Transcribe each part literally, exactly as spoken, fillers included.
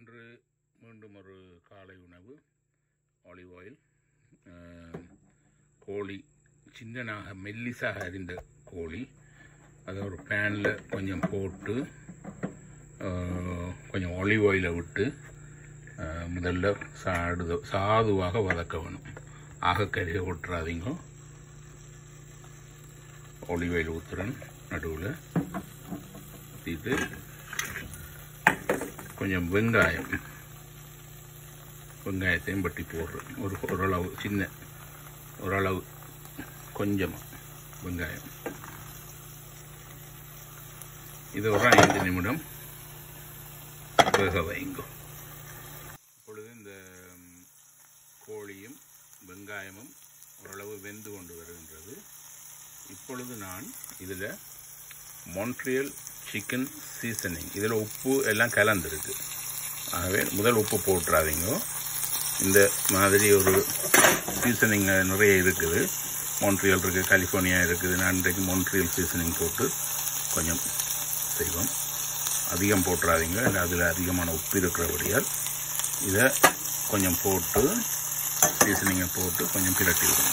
இன்று மீண்டும் ஒரு காலை உணவு. ஆலிவ் ஆயில், கோழி சின்னனாக மெல்லிசாக அரிந்த கோழி, அதை ஒரு பேனில் கொஞ்சம் போட்டு கொஞ்சம் ஆலிவ் ஆயிலை விட்டு முதல்ல சாடு சாதுவாக வதக்க வேணும். ஆகக்கறியை விட்டுறாதீங்க. ஆலிவ் ஆயில் ஊற்றுறேன் நடுவில் ஊற்றிட்டு கொஞ்சம் வெங்காயம் வெங்காயத்தையும் பட்டி போடுறேன். ஒரு ஓரளவு சின்ன ஓரளவு கொஞ்சமாக வெங்காயம். இது ஒரு ஐந்து நிமிடம் வேக வைங்க. இப்பொழுது இந்த கோழியும் வெங்காயமும் ஓரளவு வெந்து கொண்டு வருகின்றது. இப்பொழுது நான் இதில் மான்ட்ரியல் சிக்கன் சீசனிங், இதில் உப்பு எல்லாம் கலந்துருக்கு. ஆகவே முதல் உப்பு போட்டுறாதீங்க. இந்த மாதிரி ஒரு சீசனிங் நிறைய இருக்குது. மான்ட்ரியல் இருக்குது, கலிஃபோர்னியா இருக்குது. நான் இன்றைக்கு மான்ட்ரியல் சீசனிங் போட்டு கொஞ்சம் செய்வோம். அதிகம் போட்டுறாதீங்க, இல்லை அதில் அதிகமான உப்பு இருக்கிறபடியால் இதை கொஞ்சம் போட்டு சீசனிங்கை போட்டு கொஞ்சம் பிரட்டி விடுங்க.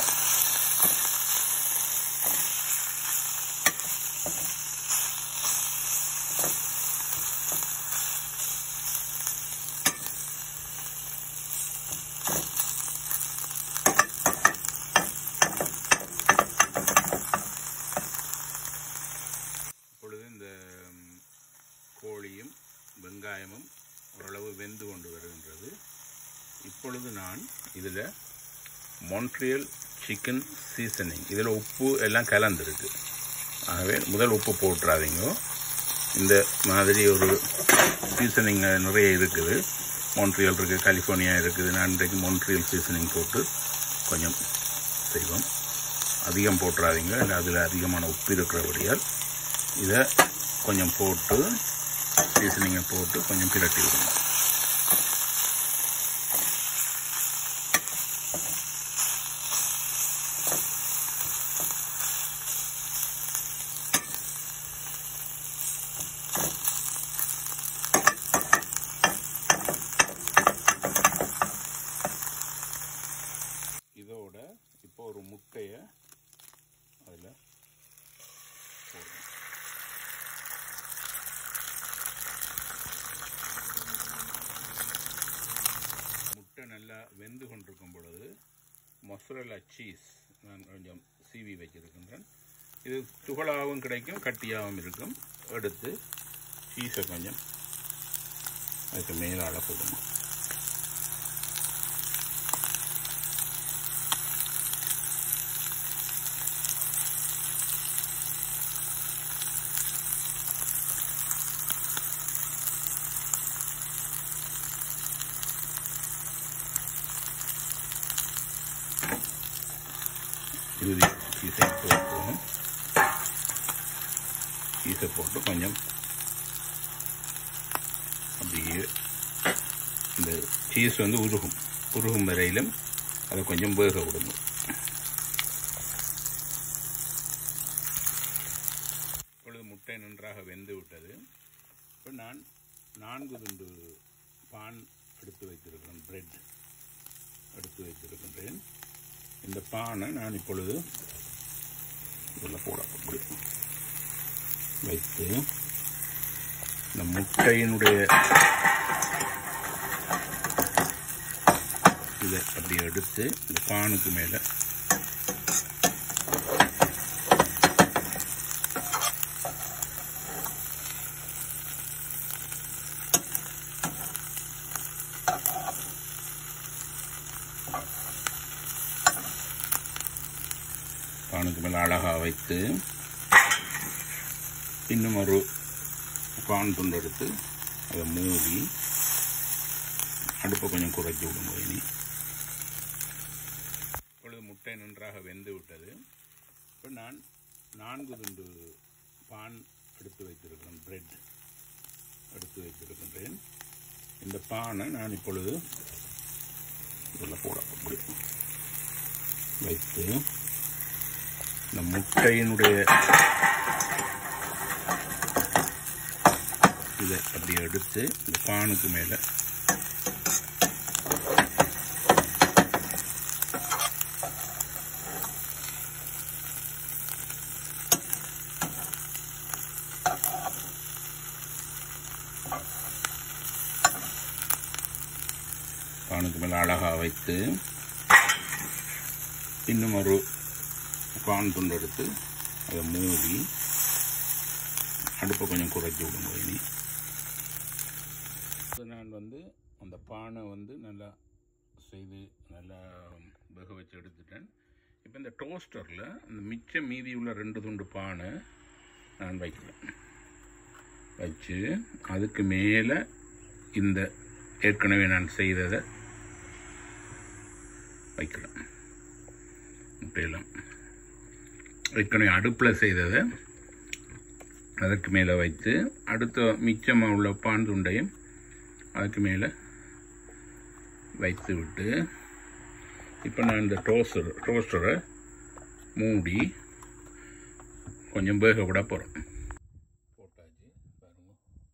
இப்பொழுது இந்த கோழியும் வெங்காயமும் ஓரளவு வெந்து கொண்டு வருகின்றது. இப்பொழுது நான் இதில் மான்ட்ரியல் சிக்கன் சீசனிங், இதில் உப்பு எல்லாம் கலந்துருக்கு. ஆகவே முதல் உப்பு போட்டுறாதீங்க. இந்த மாதிரி ஒரு சீசனிங் நிறைய இருக்குது. மான்ட்ரியல் இருக்குது, கலிஃபோர்னியா இருக்குது. நான் இன்றைக்கு மான்ட்ரியல் சீசனிங் போட்டு கொஞ்சம் செய்வோம். அதிகம் போட்டுறாதீங்க, இல்லை அதில் அதிகமான உப்பு இருக்கிறபடியால் இதை கொஞ்சம் போட்டு சீசனிங்கை போட்டு கொஞ்சம் பிரட்டி விடுங்க. இதோட இப்போ ஒரு முட்டையை அதில் போடுங்க. முட்டை நல்லா வெந்து கொண்டிருக்கும் பொழுது மொசரல்லா சீஸ் நான் கொஞ்சம் சீவி வச்சிருக்கின்றேன். இது துகளாகவும் கிடைக்கும், கட்டியாகவும் இருக்கும். எடுத்து சீஸை கொஞ்சம் அதுக்கு மேலால் போடுங்க. இறுதி சீஸை போட்டுவோம். சீஸை போட்டு கொஞ்சம் அப்படியே இந்த சீஸ் வந்து உருகும் உருகும் வரையிலும் அதை கொஞ்சம் வேக விடுங்க. இப்பொழுது முட்டை நன்றாக வெந்து விட்டது. இப்போ நான் நான்கு துண்டு பான் எடுத்து வைத்திருக்கிறேன், பிரெட் எடுத்து வைத்திருக்கின்றேன். இந்த பானை நான் இப்பொழுது இதில் போட வைத்து இந்த முட்டையினுடைய இதை அப்படி எடுத்து இந்த பானுக்கு மேலே பானுக்கு மேலே அழகாக வைத்து இன்னும் ஒரு பான் துண்டு எடுத்து அதை மூடி அடுப்பை கொஞ்சம் குறைச்சி விடுங்க. இனி இப்பொழுது முட்டை நன்றாக வெந்து விட்டது. இப்போ நான் நான்கு துண்டு பான் எடுத்து வைத்திருக்கிறேன், பிரெட் எடுத்து வைத்திருக்கின்றேன். இந்த பானை நான் இப்பொழுது இதில் போட வைத்து இந்த முட்டையினுடைய இதை அப்படி எடுத்து இந்த பானுக்கு மேலே பானுக்கு மேலே அழகாக வைத்து இன்னும் ஒரு பான் துண்டு எடுத்து அதை மூடி அடுப்பை கொஞ்சம் குறைச்சி விடுங்க. இனி நான் வந்து அந்த பானை வந்து நல்லா செய்து நல்லா வேக வச்சு எடுத்துட்டேன். இப்போ இந்த டோஸ்டரில் அந்த மிச்ச மீதி உள்ள ரெண்டு துண்டு பானை நான் வைக்கிறேன். வச்சு அதுக்கு மேலே இந்த ஏற்கனவே நான் செய்ததை வைக்கிறேன். முட்டையெல்லாம் ஏற்கனவே அடுப்பில் செய்ததை அதுக்கு மேலே வைத்து அடுத்த மிச்சமாக உள்ள பான் துண்டையும் அதுக்கு மேலே வைத்து விட்டு இப்போ நான் இந்த டோஸ்டர் டோஸ்டரை மூடி கொஞ்சம் வேக விட போகிறேன். போட்டாச்சு பாருங்க.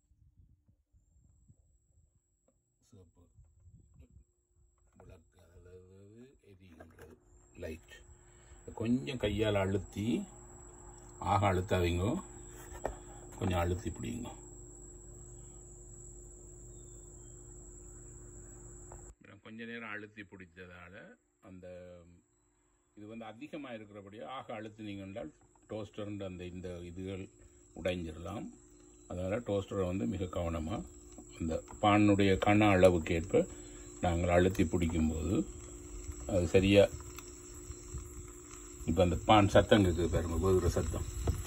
சிவப்பு விளக்கு அதாவது எரிகின்றது லைட். கொஞ்சம் கையால் அழுத்தி ஆக அழுத்தாதீங்க, கொஞ்சம் அழுத்தி பிடிங்க. கொஞ்ச நேரம் அழுத்தி பிடிச்சதால அந்த இது வந்து அதிகமாக இருக்கிறபடியாக ஆக அழுத்தினீங்க என்றால் டோஸ்டர்ன்ற அந்த இந்த இதுகள் உடைஞ்சிடலாம். அதனால் டோஸ்டரை வந்து மிக கவனமாக அந்த பானுடைய கன அளவுக்கு ஏற்ப நாங்கள் அழுத்தி பிடிக்கும்போது அது சரியாக இப்போ அந்த பான் சத்தம் இருக்குது பாருங்க, வேகுற சத்தம்.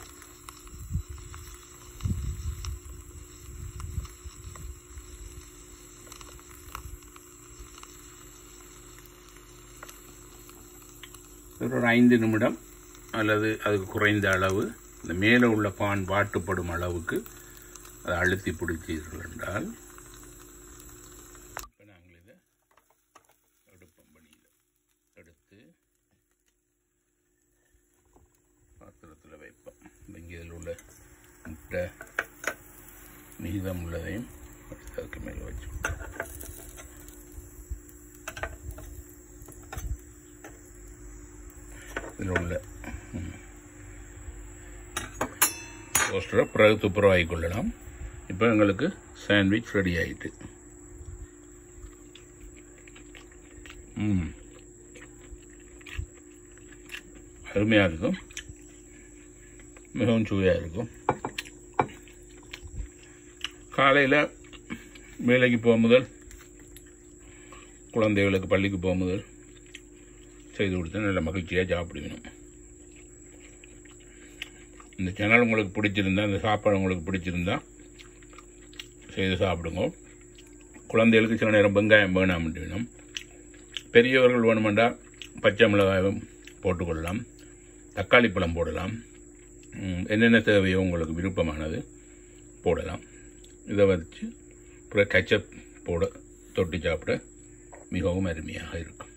ஒரு ஐந்து நிமிடம் அல்லது அதுக்கு குறைந்த அளவு இந்த மேலே உள்ள பான் வாட்டுப்படும் அளவுக்கு அதை அழுத்தி பிடிச்சீர்கள் என்றால் இப்போ நாங்கள் இதை எடுப்போம். பணியில் எடுத்து பாத்திரத்தில் வைப்போம். இங்கே இதில் உள்ள முட்டை மீதம் உள்ளதையும் அதுக்கு மேலே வச்சு இதில் உள்ள டோஸ்டரை பிறகு துப்புரவாகி கொள்ளலாம். இப்போ எங்களுக்கு சாண்ட்விச் ரெடி ஆகிட்டு. ம் அருமையாக இருக்கும், மிகவும் சுவையாக இருக்கும். காலையில் வேலைக்கு போக முதல் குழந்தைகளுக்கு பள்ளிக்கு போக முதல் செய்து கொடுத்தா நல்ல மகிழ்ச்சியாக சாப்பிடுவேணும். இந்த சேனல் உங்களுக்கு பிடிச்சிருந்தா, இந்த சாப்பாடு உங்களுக்கு பிடிச்சிருந்தா செய்து சாப்பிடுங்க. குழந்தைகளுக்கு சில நேரம் வெங்காயம் வேணாம் வேணும். பெரியவர்கள் வேணுமெண்டா பச்சை மிளகாயும் போட்டுக்கொள்ளலாம், தக்காளி பழம் போடலாம், என்னென்ன தேவையோ உங்களுக்கு விருப்பமானது போடலாம். இதை வச்சு அப்புறம் கெச்சப் போட தொட்டி சாப்பிட மிகவும் அருமையாக இருக்கும்.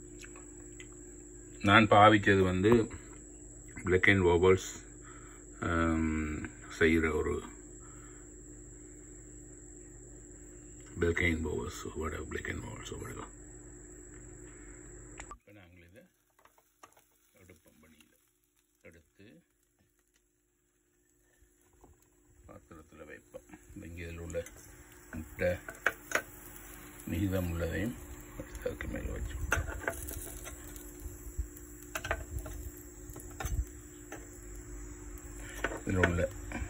நான் பாவித்தது வந்து பிளாக் அண்ட் ஓவல்ஸ் செய்கிற ஒரு black and ovals vada black and ovals vada. இப்போ நாங்கள் இதை எடுப்போம். பணியில் எடுத்து பாத்திரத்தில் வைப்போம். இங்கே இதில் உள்ள முட்டை மீதம் உள்ளதையும் அதுக்கு மேலே வச்சு இதில் உள்ள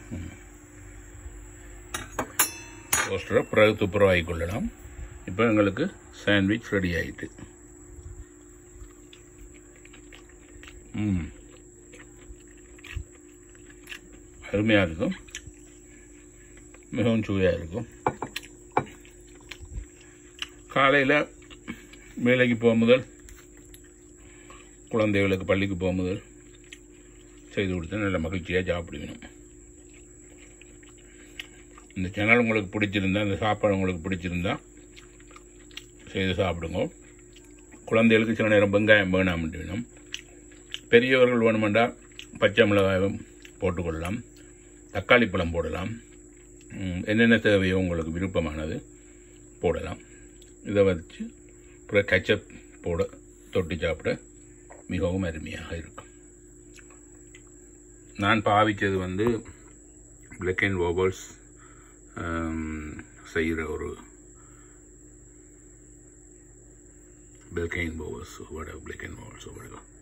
டோஸ்டரை பிறகு துப்புரவாகி கொள்ளலாம். இப்போ எங்களுக்கு சாண்ட்விச் ரெடி ஆகிட்டு. ம் அருமையாக இருக்கும், மிகவும் சுவையாக இருக்கும். காலையில் வேலைக்கு போக முதல் குழந்தைகளுக்கு பள்ளிக்கு போக முதல் செய்து கொடுத்தா நல்ல மகிழ்ச்சியாக சாப்பிடுவேணும். இந்த சேனல் உங்களுக்கு பிடிச்சிருந்தா, இந்த சாப்பாடு உங்களுக்கு பிடிச்சிருந்தா செய்து சாப்பிடுங்க. குழந்தைகளுக்கு சில நேரம் வெங்காயம் வேணாம் வேணும். பெரியவர்கள் வேணுமெண்டா பச்சை மிளகாயும் போட்டுக்கொள்ளலாம், தக்காளி பழம் போடலாம், என்னென்ன தேவையோ உங்களுக்கு விருப்பமானது போடலாம். இதை வச்சு அப்புறம் கெச்சப் போட தொட்டி சாப்பிட மிகவும் அருமையாக இருக்கும். நான் பாவித்தது வந்து பிளாக் அண்ட் ஓவல்ஸ் செய்கிற ஒரு Belgian bowls or whatever, black and bowls or whatever.